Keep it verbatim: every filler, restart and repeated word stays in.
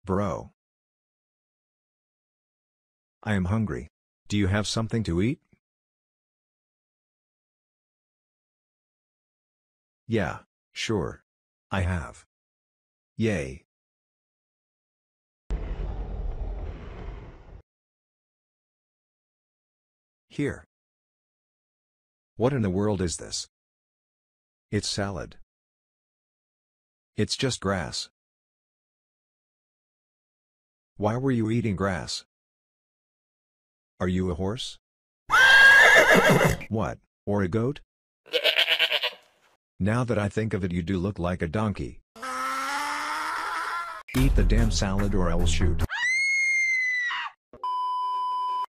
Bro. I am hungry. Do you have something to eat? Yeah, sure. I have. Yay. Here. What in the world is this? It's salad. It's just grass. Why were you eating grass? Are you a horse? What, or a goat? Now that I think of it, you do look like a donkey. Eat the damn salad or I'll shoot.